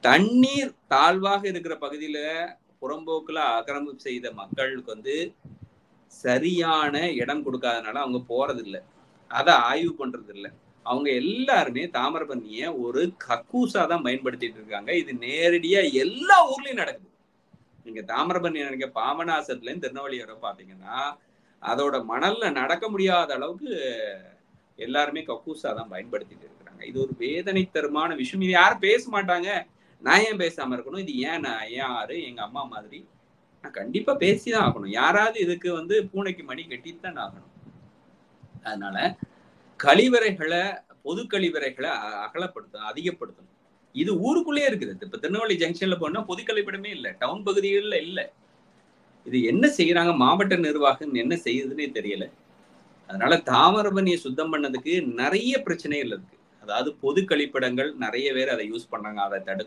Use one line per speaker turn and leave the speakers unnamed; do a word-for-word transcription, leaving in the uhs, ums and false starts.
தண்ணீர் தாழ்வாக இருக்கிற பகுதியில புறம்போக்குல ஆக்கிரமிப்பு செய்த மக்களுக்கு வந்து சரியான இடம் கொடுக்காதனால அவங்க போறது இல்லை, அதை ஆய்வு பண்றது இல்லை. அவங்க எல்லாருமே தாமிரபரணிய ஒரு கக்கூசா தான் பயன்படுத்திட்டு இருக்காங்க. இது நேரடியா எல்லா ஊர்லயும் நடக்குது. நீங்க தாமிரபரணி நினைக்க பாபநாசத்துல இருந்து திருநெல்வேலி வரை பாத்தீங்கன்னா அதோட மணல்ல நடக்க முடியாத அளவுக்கு எல்லாருமே கக்கூசா தான் பயன்படுத்திட்டு இருக்கிறாங்க. இது ஒரு வேதனை தருமான விஷயம். இது யாரும் பேச மாட்டாங்க. நான் ஏன் பேசாம இருக்கணும்? இது ஏன் நான் ஏன் ஆறு எங்க அம்மா மாதிரி நான் கண்டிப்பா பேசிதான் ஆகணும். யாராவது இதுக்கு வந்து பூனைக்கு மணி கட்டித்தான் ஆகணும். அதனால கழிவறைகளை பொது கழிவறைகளை அகலப்படுத்தணும், அதிகப்படுத்தணும். இது ஊருக்குள்ளேயே இருக்குது. இப்ப திருநெல்வேலி ஜங்ஷன்ல போனா பொது கழிப்பிடமே இல்லை, டவுன் பகுதிகளில் இல்லை. இது என்ன செய்யறாங்க மாவட்ட நிர்வாகம் என்ன செய்யுதுன்னே தெரியல. அதனால தாமிரபரணியை சுத்தம் பண்ணதுக்கு நிறைய பிரச்சனைகள் இருக்கு. அதாவது பொது கழிப்பிடங்கள் நிறைய பேர் அதை யூஸ் பண்ணாங்க, அதை தடுக்க